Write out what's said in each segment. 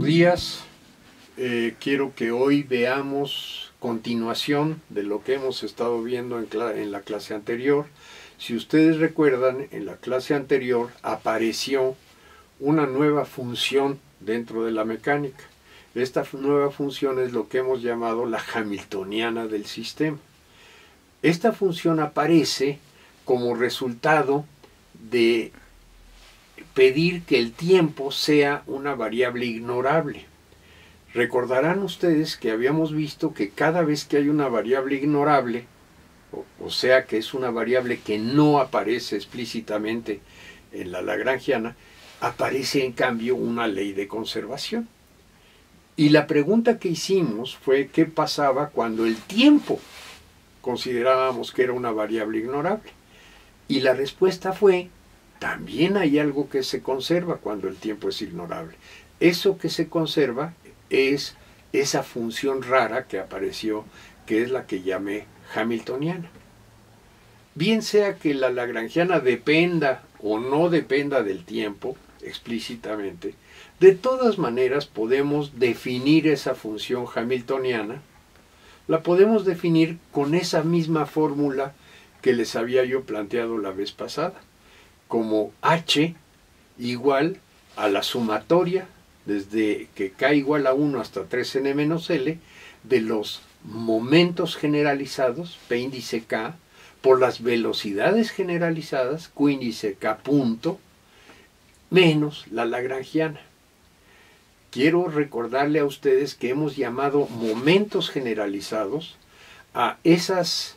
días. Quiero que hoy veamos continuación de lo que hemos estado viendo en la clase anterior. Si ustedes recuerdan, en la clase anterior apareció una nueva función dentro de la mecánica. Esta nueva función es lo que hemos llamado la hamiltoniana del sistema. Esta función aparece como resultado de pedir que el tiempo sea una variable ignorable. Recordarán ustedes que habíamos visto que cada vez que hay una variable ignorable, o sea que es una variable que no aparece explícitamente en la lagrangiana, aparece en cambio una ley de conservación. Y la pregunta que hicimos fue qué pasaba cuando el tiempo considerábamos que era una variable ignorable. Y la respuesta fue, también hay algo que se conserva cuando el tiempo es ignorable. Eso que se conserva es esa función rara que apareció, que es la que llamé hamiltoniana. Bien sea que la lagrangiana dependa o no dependa del tiempo explícitamente, de todas maneras podemos definir esa función hamiltoniana. La podemos definir con esa misma fórmula que les había yo planteado la vez pasada, como h igual a la sumatoria desde que k igual a 1 hasta 3n menos l de los momentos generalizados, p índice k, por las velocidades generalizadas, q índice k punto, menos la lagrangiana. Quiero recordarle a ustedes que hemos llamado momentos generalizados a esas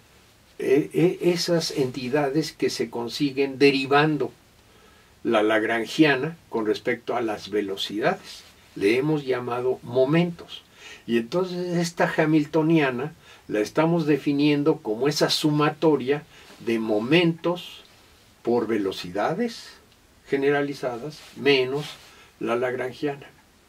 entidades que se consiguen derivando la lagrangiana con respecto a las velocidades. Le hemos llamado momentos. Y entonces esta hamiltoniana la estamos definiendo como esa sumatoria de momentos por velocidades generalizadas menos la lagrangiana.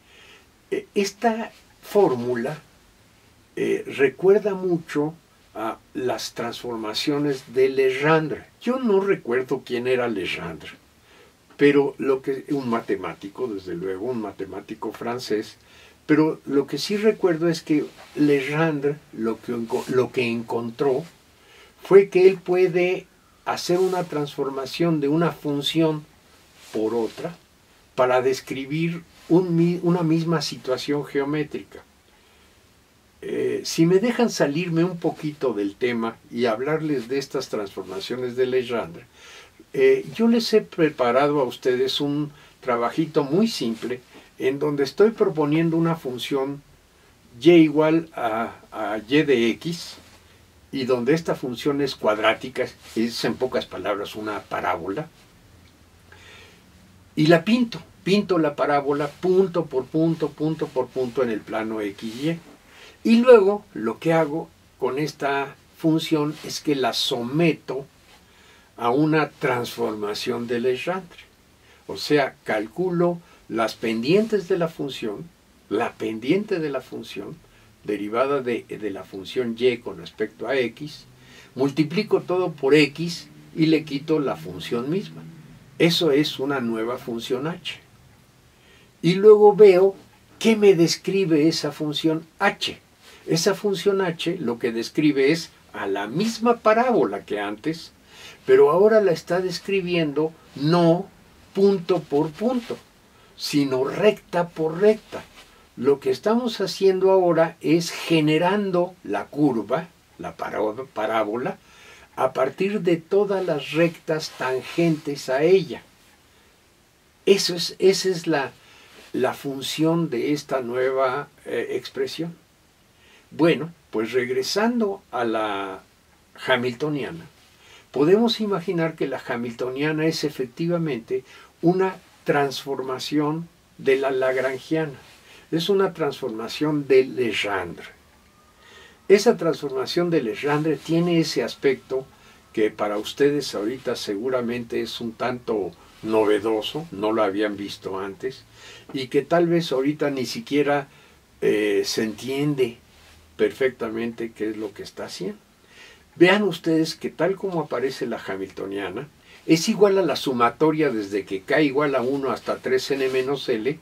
Esta fórmula recuerda mucho a las transformaciones de Legendre. Yo no recuerdo quién era Legendre, pero un matemático, desde luego, un matemático francés, pero lo que sí recuerdo es que Legendre lo que encontró fue que él puede hacer una transformación de una función por otra para describir una misma situación geométrica. Si me dejan salirme un poquito del tema y hablarles de estas transformaciones de Legendre, yo les he preparado a ustedes un trabajito muy simple en donde estoy proponiendo una función y igual a y de x, y donde esta función es cuadrática, es en pocas palabras una parábola, y la pinto la parábola punto por punto en el plano XY. Y luego lo que hago con esta función es que la someto a una transformación de Legendre. O sea, calculo las pendientes de la función, la pendiente de la función, derivada de la función y con respecto a x, multiplico todo por x y le quito la función misma. Eso es una nueva función h. Y luego veo qué me describe esa función h. Esa función h lo que describe es a la misma parábola que antes, pero ahora la está describiendo no punto por punto, sino recta por recta. Lo que estamos haciendo ahora es generando la curva, la parábola, a partir de todas las rectas tangentes a ella. Esa es la función de esta nueva expresión. Bueno, pues regresando a la hamiltoniana, podemos imaginar que la hamiltoniana es efectivamente una transformación de la lagrangiana. Es una transformación de Legendre. Esa transformación de Legendre tiene ese aspecto que para ustedes ahorita seguramente es un tanto novedoso, no lo habían visto antes, y que tal vez ahorita ni siquiera se entiende perfectamente qué es lo que está haciendo. Vean ustedes que tal como aparece la hamiltoniana, es igual a la sumatoria desde que k igual a 1 hasta 3n menos l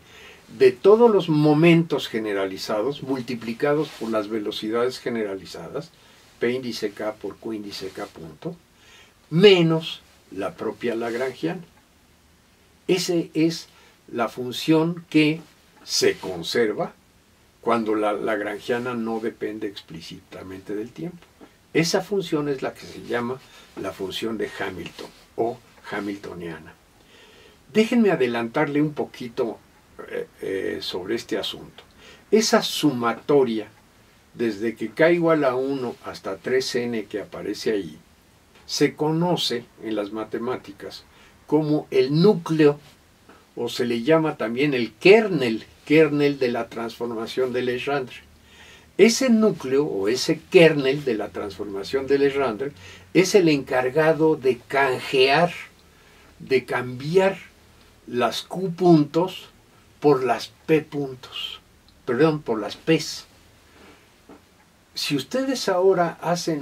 de todos los momentos generalizados multiplicados por las velocidades generalizadas, P índice K por Q índice K punto, menos la propia lagrangiana. Esa es la función que se conserva cuando la lagrangiana no depende explícitamente del tiempo. Esa función es la que se llama la función de Hamilton o hamiltoniana. Déjenme adelantarle un poquito sobre este asunto. Esa sumatoria, desde que k igual a 1 hasta 3n que aparece ahí, se conoce en las matemáticas como el núcleo, o se le llama también el kernel de la transformación de Legendre. Ese núcleo o ese kernel de la transformación de Legendre es el encargado de canjear, de cambiar las Q puntos por las P puntos, perdón, por las P's. Si ustedes ahora hacen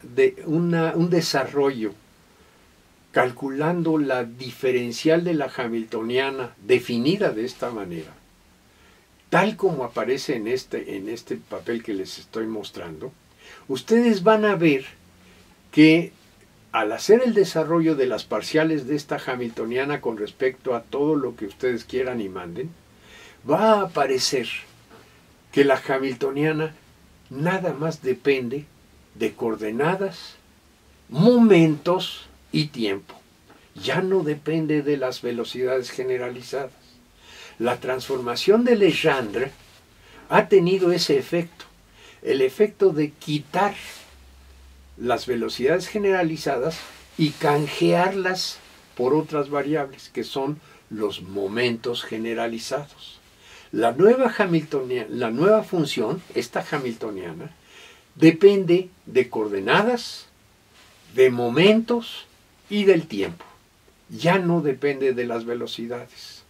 un desarrollo calculando la diferencial de la hamiltoniana definida de esta manera, tal como aparece en este papel que les estoy mostrando, ustedes van a ver que al hacer el desarrollo de las parciales de esta hamiltoniana con respecto a todo lo que ustedes quieran y manden, va a aparecer que la hamiltoniana nada más depende de coordenadas, momentos y tiempo. Ya no depende de las velocidades generalizadas. La transformación de Legendre ha tenido ese efecto, el efecto de quitar las velocidades generalizadas y canjearlas por otras variables, que son los momentos generalizados. La nueva función, esta hamiltoniana, depende de coordenadas, de momentos y del tiempo. Ya no depende de las velocidades.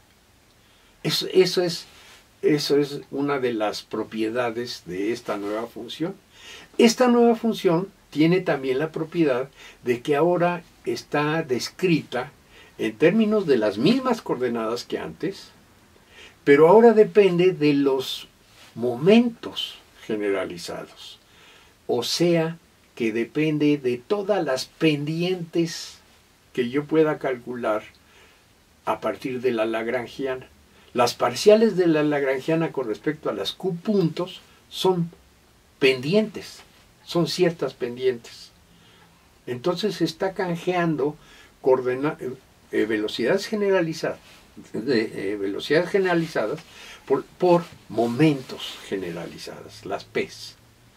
Eso es una de las propiedades de esta nueva función. Esta nueva función tiene también la propiedad de que ahora está descrita en términos de las mismas coordenadas que antes, pero ahora depende de los momentos generalizados. O sea, que depende de todas las pendientes que yo pueda calcular a partir de la lagrangiana. Las parciales de la lagrangiana con respecto a las Q puntos son pendientes, son ciertas pendientes. Entonces se está canjeando velocidades generalizadas, por momentos generalizadas, las P's.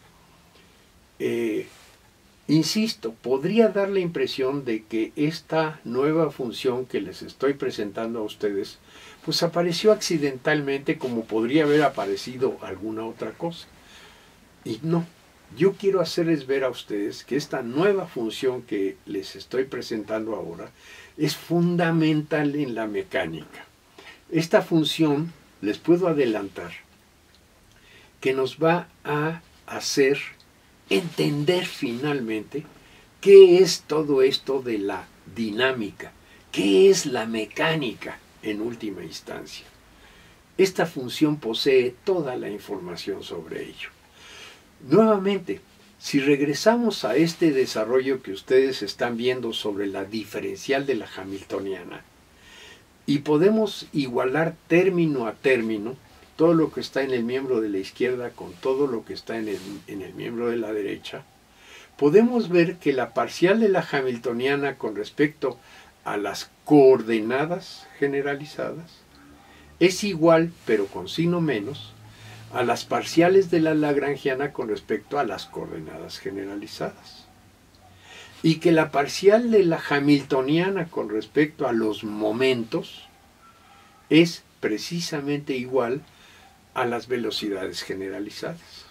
Insisto, podría dar la impresión de que esta nueva función que les estoy presentando a ustedes, pues apareció accidentalmente, como podría haber aparecido alguna otra cosa. Y no, yo quiero hacerles ver a ustedes que esta nueva función que les estoy presentando ahora es fundamental en la mecánica. Esta función, les puedo adelantar, que nos va a hacer entender finalmente qué es todo esto de la dinámica, qué es la mecánica en última instancia. Esta función posee toda la información sobre ello. Nuevamente, si regresamos a este desarrollo que ustedes están viendo sobre la diferencial de la hamiltoniana, y podemos igualar término a término todo lo que está en el miembro de la izquierda con todo lo que está en el miembro de la derecha, podemos ver que la parcial de la hamiltoniana con respecto a las coordenadas generalizadas es igual, pero con signo menos, a las parciales de la lagrangiana con respecto a las coordenadas generalizadas. Y que la parcial de la hamiltoniana con respecto a los momentos es precisamente igual a las velocidades generalizadas.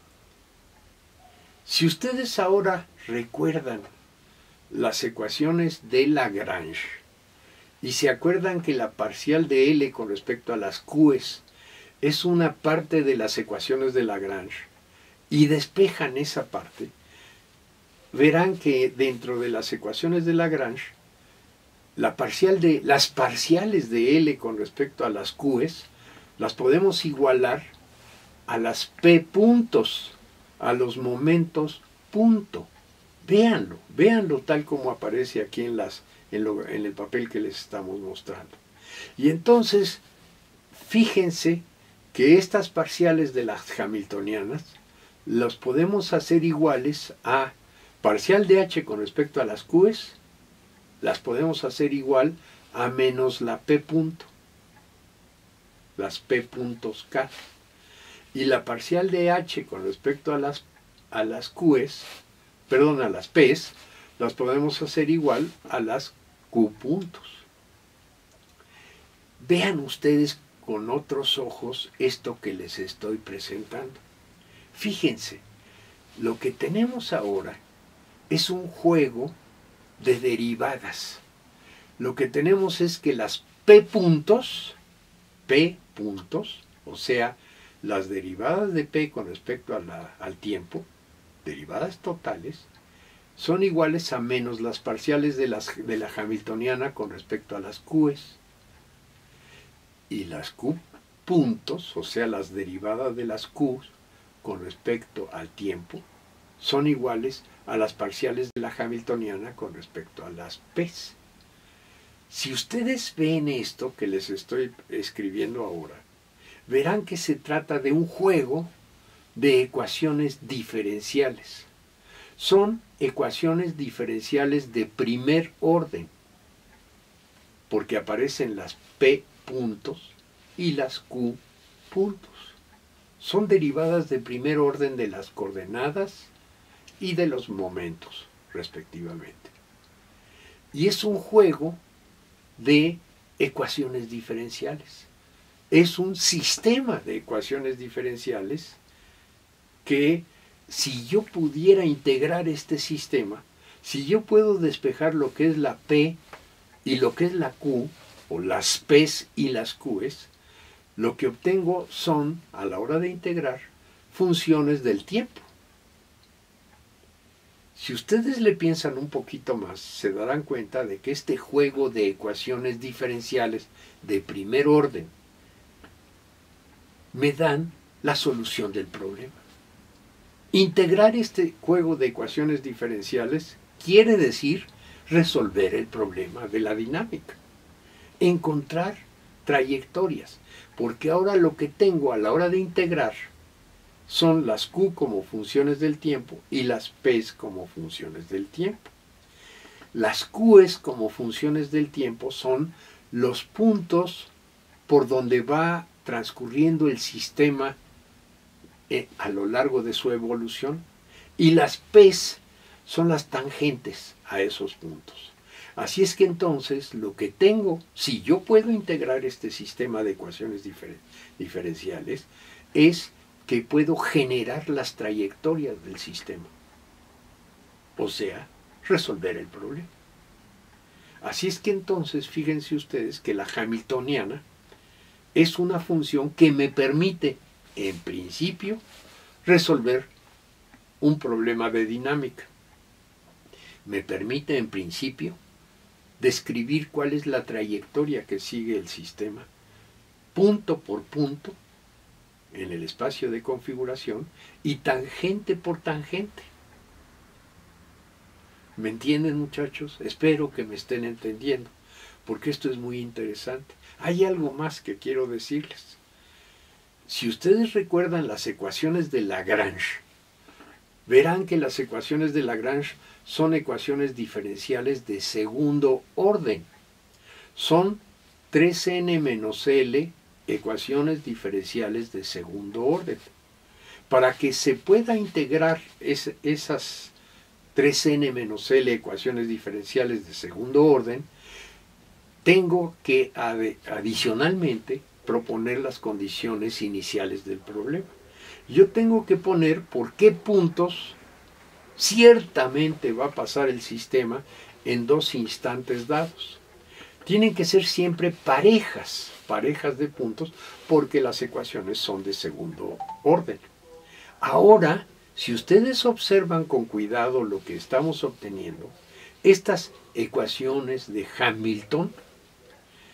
Si ustedes ahora recuerdan las ecuaciones de Lagrange y se acuerdan que la parcial de L con respecto a las Q's es una parte de las ecuaciones de Lagrange y despejan esa parte, verán que dentro de las ecuaciones de Lagrange las parciales de L con respecto a las Q's las podemos igualar a las P puntos, a los momentos punto. Véanlo, véanlo tal como aparece aquí en el papel que les estamos mostrando. Y entonces, fíjense que estas parciales de las hamiltonianas los podemos hacer iguales a parcial de h con respecto a las q's, las podemos hacer igual a menos la p punto, las p puntos k. Y la parcial de h con respecto a las q's, perdón, a las p's, las podemos hacer igual a las q puntos. Vean ustedes con otros ojos esto que les estoy presentando. Fíjense, lo que tenemos ahora es un juego de derivadas. Lo que tenemos es que las p puntos, o sea, las derivadas de p con respecto al tiempo, derivadas totales, son iguales a menos las parciales de la hamiltoniana con respecto a las q's. Y las q puntos, o sea, las derivadas de las q's con respecto al tiempo, son iguales a las parciales de la hamiltoniana con respecto a las p's. Si ustedes ven esto que les estoy escribiendo ahora, verán que se trata de un juego de ecuaciones diferenciales. Son ecuaciones diferenciales de primer orden, porque aparecen las p puntos y las q puntos. Son derivadas de primer orden de las coordenadas y de los momentos, respectivamente. Y es un juego de ecuaciones diferenciales. Es un sistema de ecuaciones diferenciales que, si yo pudiera integrar este sistema, si yo puedo despejar lo que es la P y lo que es la Q, o las P's y las Q's, lo que obtengo son, a la hora de integrar, funciones del tiempo. Si ustedes le piensan un poquito más, se darán cuenta de que este juego de ecuaciones diferenciales de primer orden me dan la solución del problema. Integrar este juego de ecuaciones diferenciales quiere decir resolver el problema de la dinámica, encontrar trayectorias, porque ahora lo que tengo a la hora de integrar son las Q como funciones del tiempo y las P's como funciones del tiempo. Las Q's como funciones del tiempo son los puntos por donde va transcurriendo el sistema a lo largo de su evolución, y las P's son las tangentes a esos puntos. Así es que entonces lo que tengo, si yo puedo integrar este sistema de ecuaciones diferenciales, es que puedo generar las trayectorias del sistema, o sea, resolver el problema. Así es que entonces fíjense ustedes que la hamiltoniana es una función que me permite, en principio, resolver un problema de dinámica. Me permite, en principio, describir cuál es la trayectoria que sigue el sistema, punto por punto, en el espacio de configuración, y tangente por tangente. ¿Me entienden, muchachos? Espero que me estén entendiendo, porque esto es muy interesante. Hay algo más que quiero decirles. Si ustedes recuerdan las ecuaciones de Lagrange, verán que las ecuaciones de Lagrange son ecuaciones diferenciales de segundo orden. Son 3n menos L ecuaciones diferenciales de segundo orden. Para que se pueda integrar esas 3n menos L ecuaciones diferenciales de segundo orden, tengo que adicionalmente proponer las condiciones iniciales del problema. Yo tengo que poner por qué puntos ciertamente va a pasar el sistema en dos instantes dados. Tienen que ser siempre parejas de puntos, porque las ecuaciones son de segundo orden. Ahora, si ustedes observan con cuidado lo que estamos obteniendo, estas ecuaciones de Hamilton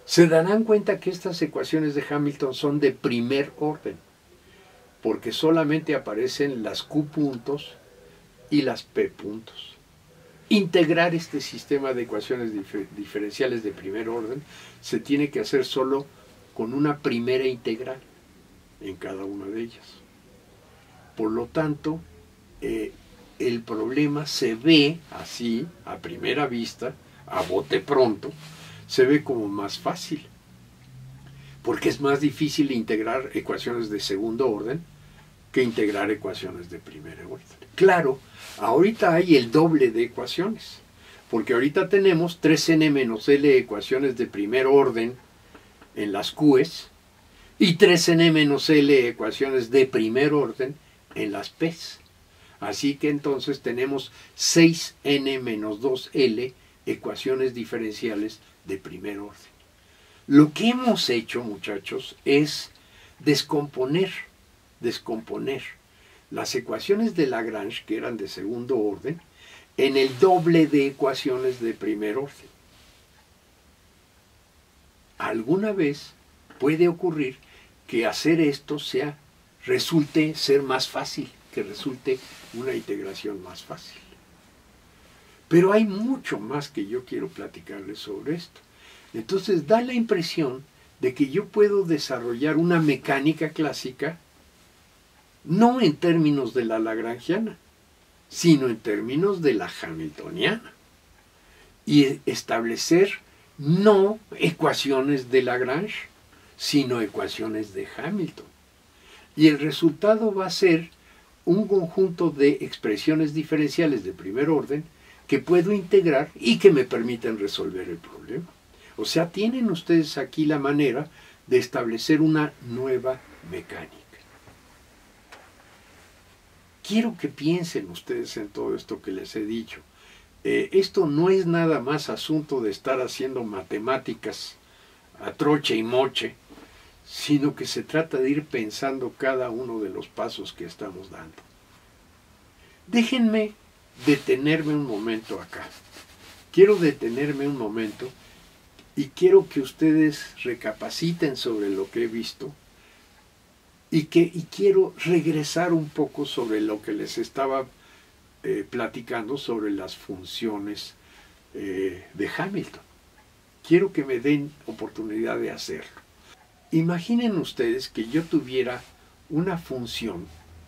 Se darán cuenta que estas ecuaciones de Hamilton son de primer orden, porque solamente aparecen las Q puntos y las P puntos. Integrar este sistema de ecuaciones diferenciales de primer orden se tiene que hacer solo con una primera integral en cada una de ellas. Por lo tanto, el problema se ve así, a primera vista, a bote pronto, se ve como más fácil, porque es más difícil integrar ecuaciones de segundo orden que integrar ecuaciones de primer orden. Claro, ahorita hay el doble de ecuaciones, porque ahorita tenemos 3n menos l ecuaciones de primer orden en las Q's y 3n menos l ecuaciones de primer orden en las P's. Así que entonces tenemos 6n menos 2l ecuaciones diferenciales de primer orden. Lo que hemos hecho, muchachos, es descomponer las ecuaciones de Lagrange, que eran de segundo orden, en el doble de ecuaciones de primer orden. Alguna vez puede ocurrir que hacer esto resulte ser más fácil, que resulte una integración más fácil. Pero hay mucho más que yo quiero platicarles sobre esto. Entonces da la impresión de que yo puedo desarrollar una mecánica clásica no en términos de la lagrangiana, sino en términos de la hamiltoniana, y establecer no ecuaciones de Lagrange, sino ecuaciones de Hamilton. Y el resultado va a ser un conjunto de expresiones diferenciales de primer orden que puedo integrar y que me permiten resolver el problema. O sea, tienen ustedes aquí la manera de establecer una nueva mecánica. Quiero que piensen ustedes en todo esto que les he dicho. Esto no es nada más asunto de estar haciendo matemáticas a troche y moche, sino que se trata de ir pensando cada uno de los pasos que estamos dando. Déjenme detenerme un momento acá. Quiero detenerme un momento y quiero que ustedes recapaciten sobre lo que he visto y quiero regresar un poco sobre lo que les estaba platicando sobre las funciones de Hamilton. Quiero que me den oportunidad de hacerlo. Imaginen ustedes que yo tuviera una función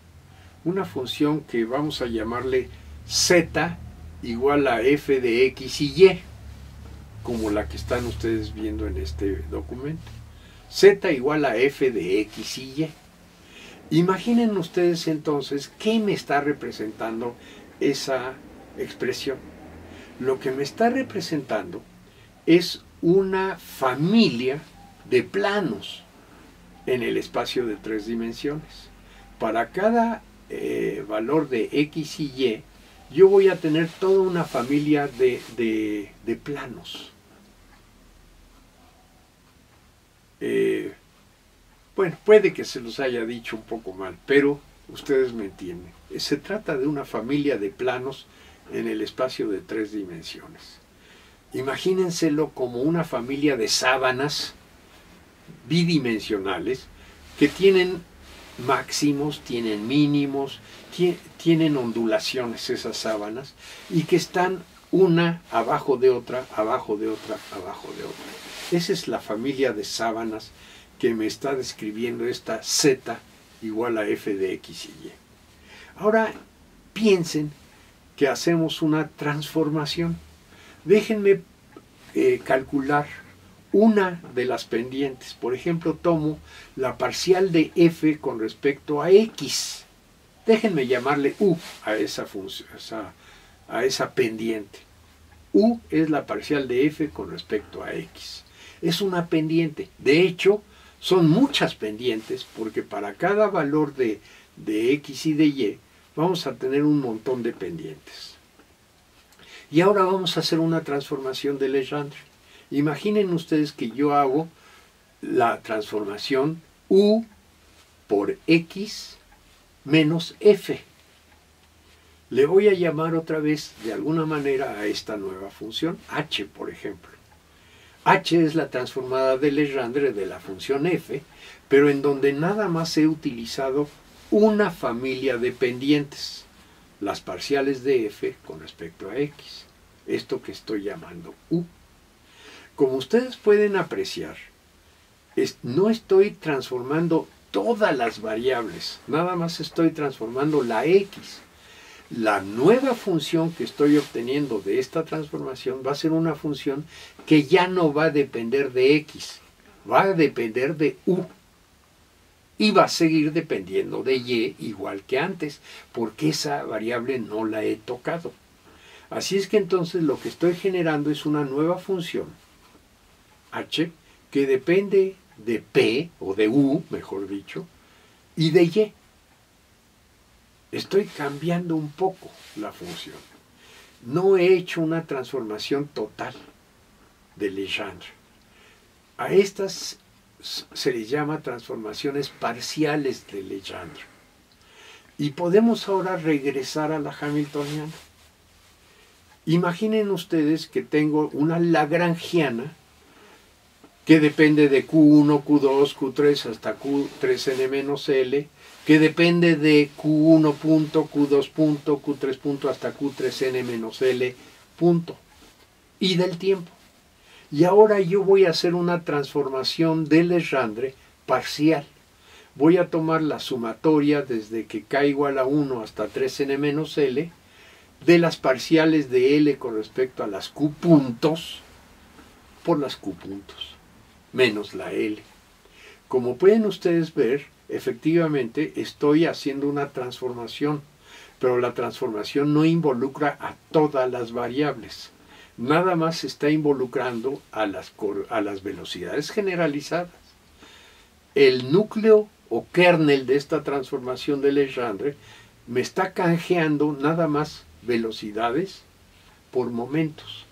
que vamos a llamarle z igual a f de x y y, como la que están ustedes viendo en este documento. Z igual a f de x y y. Imaginen ustedes entonces qué me está representando esa expresión. Lo que me está representando es una familia de planos en el espacio de 3 dimensiones. Para cada valor de x y y, yo voy a tener toda una familia de planos. Bueno, puede que se los haya dicho un poco mal, pero ustedes me entienden. Se trata de una familia de planos en el espacio de 3 dimensiones. Imagínenselo como una familia de sábanas bidimensionales que tienen máximos, tienen mínimos, tienen ondulaciones esas sábanas y que están una abajo de otra, abajo de otra, abajo de otra. Esa es la familia de sábanas que me está describiendo esta z igual a f de x y y. Ahora piensen que hacemos una transformación. Déjenme calcular una de las pendientes. Por ejemplo, tomo la parcial de f con respecto a x. Déjenme llamarle u a esa función, a esa pendiente. U es la parcial de f con respecto a x. Es una pendiente. De hecho, son muchas pendientes porque para cada valor de x y de y vamos a tener un montón de pendientes. Y ahora vamos a hacer una transformación de Legendre. Imaginen ustedes que yo hago la transformación u por x menos f. Le voy a llamar otra vez de alguna manera a esta nueva función, h por ejemplo. H es la transformada de Legendre de la función f, pero en donde nada más he utilizado una familia de pendientes, las parciales de f con respecto a x, esto que estoy llamando u. Como ustedes pueden apreciar, no estoy transformando todas las variables, nada más estoy transformando la x. La nueva función que estoy obteniendo de esta transformación va a ser una función que ya no va a depender de x, va a depender de u. Y va a seguir dependiendo de y igual que antes, porque esa variable no la he tocado. Así es que entonces lo que estoy generando es una nueva función, h, que depende de p, o de u, mejor dicho, y de y. Estoy cambiando un poco la función. No he hecho una transformación total de Legendre. A estas se les llama transformaciones parciales de Legendre. Y podemos ahora regresar a la hamiltoniana. Imaginen ustedes que tengo una lagrangiana que depende de Q1, Q2, Q3 hasta Q3n-L, que depende de Q1 punto, Q2 punto, Q3 punto hasta Q3n-L punto, y del tiempo. Y ahora yo voy a hacer una transformación de Legendre parcial. Voy a tomar la sumatoria desde que k igual a 1 hasta 3n-L de las parciales de L con respecto a las Q puntos por las Q puntos, menos la L. Como pueden ustedes ver, efectivamente estoy haciendo una transformación, pero la transformación no involucra a todas las variables. Nada más está involucrando a las velocidades generalizadas. El núcleo o kernel de esta transformación de Legendre me está canjeando nada más velocidades por momentos.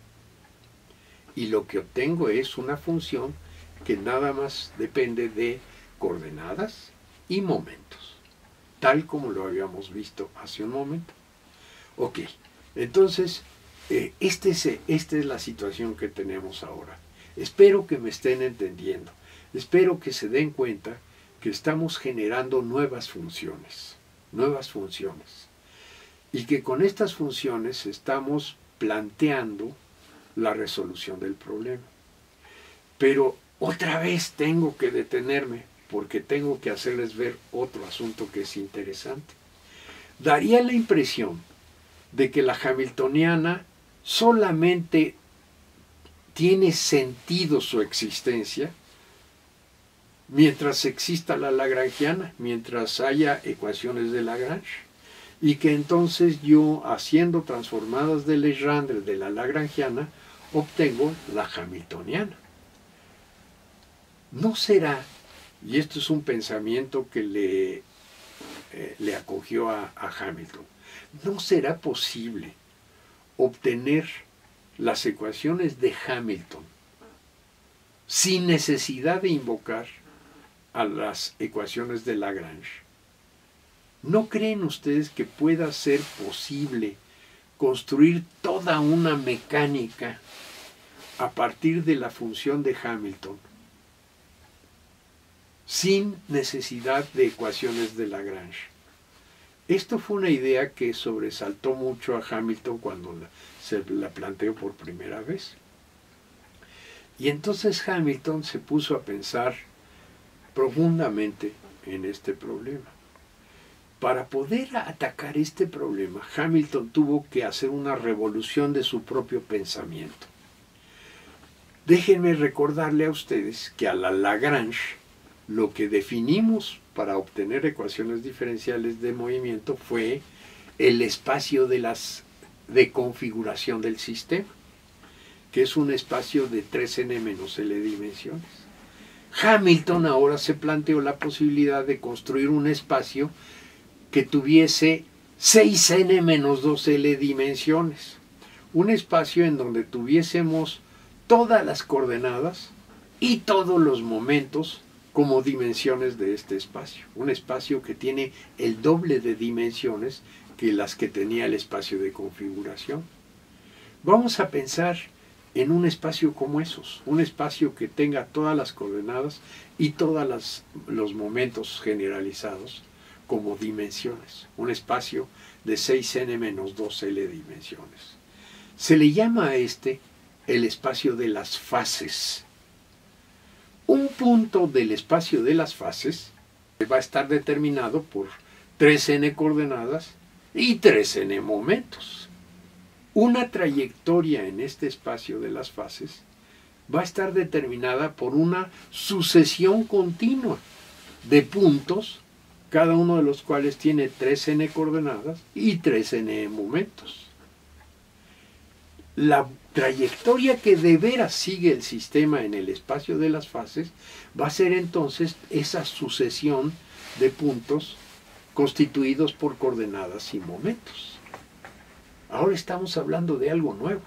Y lo que obtengo es una función que nada más depende de coordenadas y momentos, tal como lo habíamos visto hace un momento. Ok, entonces, esta es la situación que tenemos ahora. Espero que me estén entendiendo. Espero que se den cuenta que estamos generando nuevas funciones. Y que con estas funciones estamos planteando la resolución del problema. Pero otra vez tengo que detenerme porque tengo que hacerles ver otro asunto que es interesante. Daría la impresión de que la hamiltoniana solamente tiene sentido su existencia mientras exista la lagrangiana, mientras haya ecuaciones de Lagrange, y que entonces yo, haciendo transformadas de Legendre de la lagrangiana, obtengo la hamiltoniana. ¿No será, y esto es un pensamiento que le acogió a Hamilton, no será posible obtener las ecuaciones de Hamilton sin necesidad de invocar a las ecuaciones de Lagrange? ¿No creen ustedes que pueda ser posible construir toda una mecánica a partir de la función de Hamilton sin necesidad de ecuaciones de Lagrange? Esto fue una idea que sobresaltó mucho a Hamilton cuando se la planteó por primera vez. Y entonces Hamilton se puso a pensar profundamente en este problema. Para poder atacar este problema, Hamilton tuvo que hacer una revolución de su propio pensamiento. Déjenme recordarle a ustedes que a la Lagrange lo que definimos para obtener ecuaciones diferenciales de movimiento fue el espacio de configuración del sistema, que es un espacio de 3n-L dimensiones. Hamilton ahora se planteó la posibilidad de construir un espacio que tuviese 6n-2L dimensiones. Un espacio en donde tuviésemos todas las coordenadas y todos los momentos como dimensiones de este espacio. Un espacio que tiene el doble de dimensiones que las que tenía el espacio de configuración. Vamos a pensar en un espacio como esos, un espacio que tenga todas las coordenadas y todos los momentos generalizados como dimensiones, un espacio de 6n menos 2l dimensiones. Se le llama a este el espacio de las fases. Un punto del espacio de las fases va a estar determinado por 3n coordenadas y 3n momentos. Una trayectoria en este espacio de las fases va a estar determinada por una sucesión continua de puntos, cada uno de los cuales tiene 3n coordenadas y 3n momentos. La trayectoria que de veras sigue el sistema en el espacio de las fases va a ser entonces esa sucesión de puntos constituidos por coordenadas y momentos. Ahora estamos hablando de algo nuevo.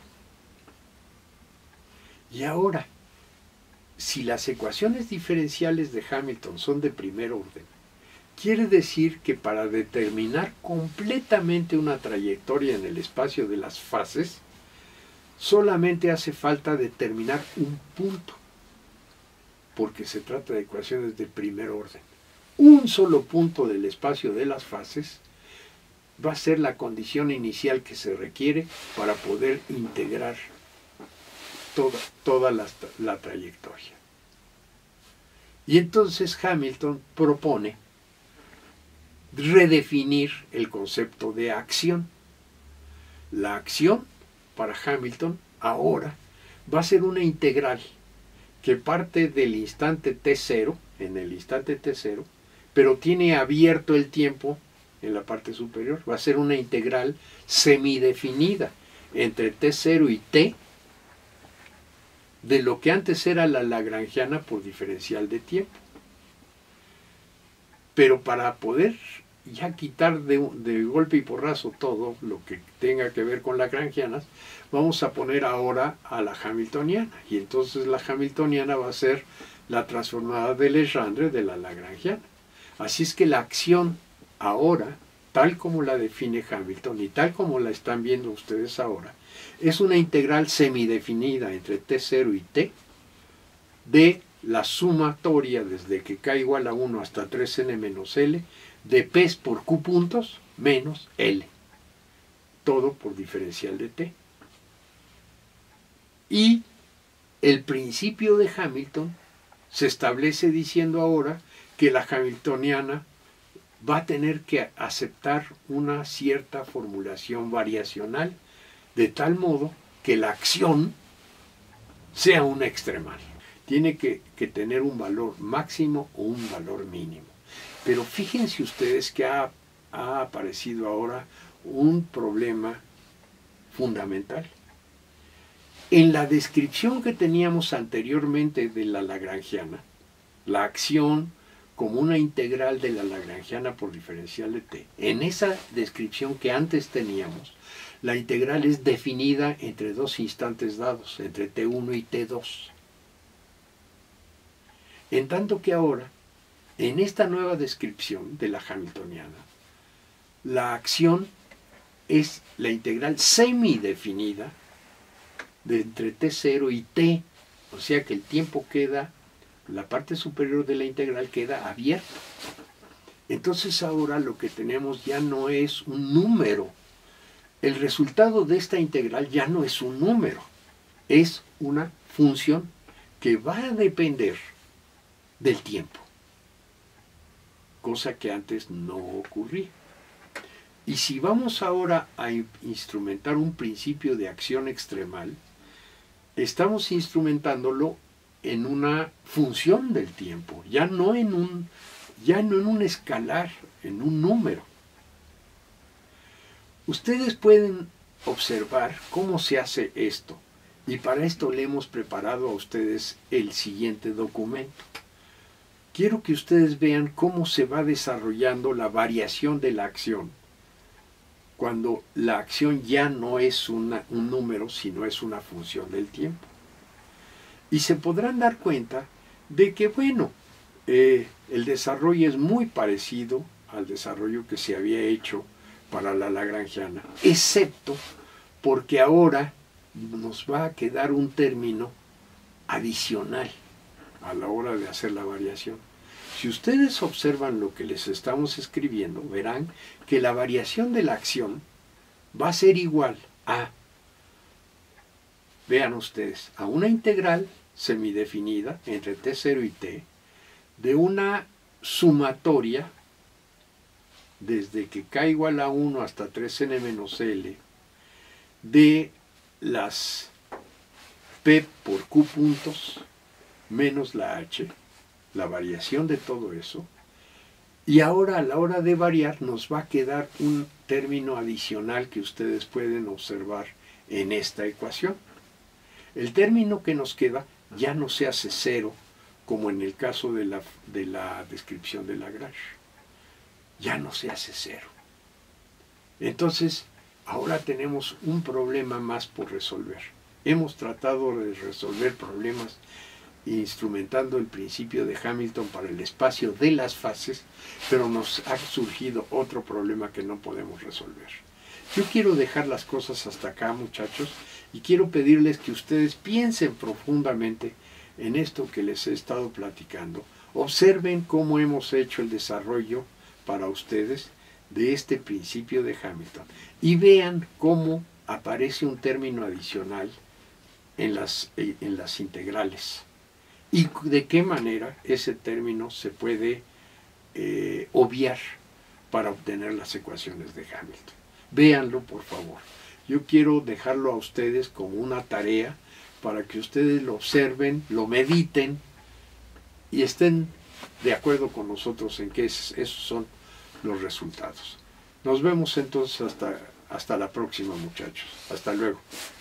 Y ahora, si las ecuaciones diferenciales de Hamilton son de primer orden, quiere decir que para determinar completamente una trayectoria en el espacio de las fases, solamente hace falta determinar un punto, porque se trata de ecuaciones de primer orden. Un solo punto del espacio de las fases va a ser la condición inicial que se requiere para poder integrar toda la trayectoria. Y entonces Hamilton propone redefinir el concepto de acción. La acción para Hamilton ahora va a ser una integral que parte del instante t0, en el instante t0, pero tiene abierto el tiempo en la parte superior. Va a ser una integral semidefinida entre t0 y t de lo que antes era la lagrangiana por diferencial de tiempo. Pero para poder ya quitar de golpe y porrazo todo lo que tenga que ver con lagrangianas, vamos a poner ahora a la hamiltoniana. Y entonces la hamiltoniana va a ser la transformada de Legendre de la lagrangiana. Así es que la acción ahora, tal como la define Hamilton y tal como la están viendo ustedes ahora, es una integral semidefinida entre t0 y t de la sumatoria desde que k igual a 1 hasta 3n menos l de p por q puntos menos l, todo por diferencial de t. Y el principio de Hamilton se establece diciendo ahora que la hamiltoniana va a tener que aceptar una cierta formulación variacional, de tal modo que la acción sea una extremal. Tiene que tener un valor máximo o un valor mínimo. Pero fíjense ustedes que ha aparecido ahora un problema fundamental. En la descripción que teníamos anteriormente de la lagrangiana, la acción como una integral de la lagrangiana por diferencial de t, en esa descripción que antes teníamos, la integral es definida entre dos instantes dados, entre t1 y t2. En tanto que ahora, en esta nueva descripción de la hamiltoniana, la acción es la integral semidefinida de entre t0 y t, o sea que el tiempo queda, la parte superior de la integral queda abierta. Entonces ahora lo que tenemos ya no es un número. El resultado de esta integral ya no es un número, es una función que va a depender del tiempo, cosa que antes no ocurría. Y si vamos ahora a instrumentar un principio de acción extremal, estamos instrumentándolo en una función del tiempo, ya no en un escalar, en un número. Ustedes pueden observar cómo se hace esto, y para esto le hemos preparado a ustedes el siguiente documento. Quiero que ustedes vean cómo se va desarrollando la variación de la acción, cuando la acción ya no es un número, sino es una función del tiempo. Y se podrán dar cuenta de que, bueno, el desarrollo es muy parecido al desarrollo que se había hecho para la lagrangiana, excepto porque ahora nos va a quedar un término adicional a la hora de hacer la variación. Si ustedes observan lo que les estamos escribiendo, verán que la variación de la acción va a ser igual a, vean ustedes, a una integral semidefinida entre t0 y t de una sumatoria desde que k igual a 1 hasta 3n menos l de las p por q puntos menos la h, la variación de todo eso, y ahora a la hora de variar nos va a quedar un término adicional que ustedes pueden observar en esta ecuación. El término que nos queda ya no se hace cero, como en el caso de la descripción de Lagrange. Ya no se hace cero. Entonces, ahora tenemos un problema más por resolver. Hemos tratado de resolver problemas instrumentando el principio de Hamilton para el espacio de las fases, pero nos ha surgido otro problema que no podemos resolver. Yo quiero dejar las cosas hasta acá, muchachos, y quiero pedirles que ustedes piensen profundamente en esto que les he estado platicando. Observen cómo hemos hecho el desarrollo para ustedes de este principio de Hamilton y vean cómo aparece un término adicional en las integrales y de qué manera ese término se puede obviar para obtener las ecuaciones de Hamilton. Véanlo, por favor. Yo quiero dejarlo a ustedes como una tarea para que ustedes lo observen, lo mediten y estén de acuerdo con nosotros en que esos son los resultados. Nos vemos entonces hasta la próxima, muchachos. Hasta luego.